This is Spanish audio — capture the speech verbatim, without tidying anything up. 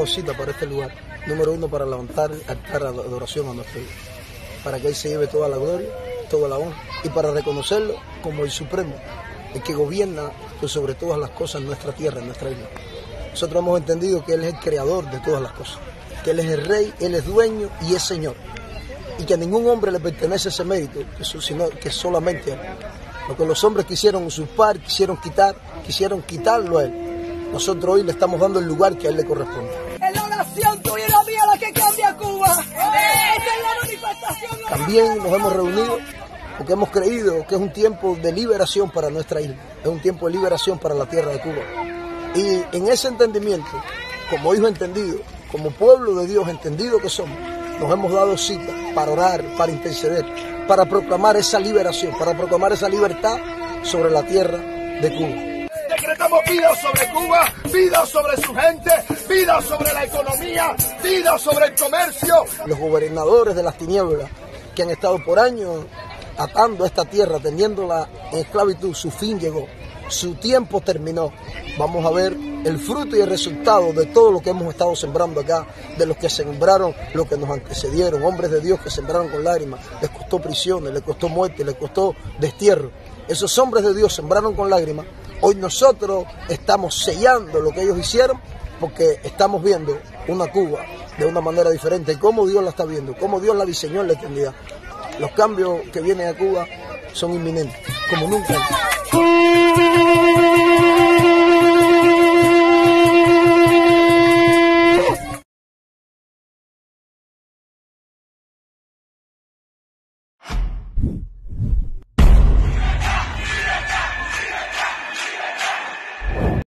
cita para este lugar. Número uno, para levantar el altar de adoración a nuestro Dios, para que Él se lleve toda la gloria, toda la honra, y para reconocerlo como el Supremo, el que gobierna pues, sobre todas las cosas en nuestra tierra, en nuestra isla. Nosotros hemos entendido que Él es el creador de todas las cosas, que Él es el Rey, Él es dueño y es Señor, y que a ningún hombre le pertenece ese mérito, sino que solamente a Él. Lo que los hombres quisieron usurpar, quisieron quitar, quisieron quitarlo a Él. Nosotros hoy le estamos dando el lugar que a Él le corresponde. Es la oración tuya y la mía la que cambia Cuba. Esa es la manifestación. También nos hemos reunido porque hemos creído que es un tiempo de liberación para nuestra isla, es un tiempo de liberación para la tierra de Cuba. Y en ese entendimiento, como hijo entendido, como pueblo de Dios entendido que somos, nos hemos dado cita para orar, para interceder, para proclamar esa liberación, para proclamar esa libertad sobre la tierra de Cuba. Decretamos vida sobre Cuba, vida sobre su gente, vida sobre la economía, vida sobre el comercio. Los gobernadores de las tinieblas que han estado por años atando esta tierra, teniéndola en esclavitud, su fin llegó, su tiempo terminó. Vamos a ver el fruto y el resultado de todo lo que hemos estado sembrando acá, de los que sembraron, los que nos antecedieron, hombres de Dios que sembraron con lágrimas, les costó prisiones, les costó muerte, les costó destierro. Esos hombres de Dios sembraron con lágrimas. Hoy nosotros estamos sellando lo que ellos hicieron porque estamos viendo una Cuba de una manera diferente, cómo Dios la está viendo, cómo Dios la diseñó en la eternidad. Los cambios que vienen a Cuba son inminentes, como nunca antes.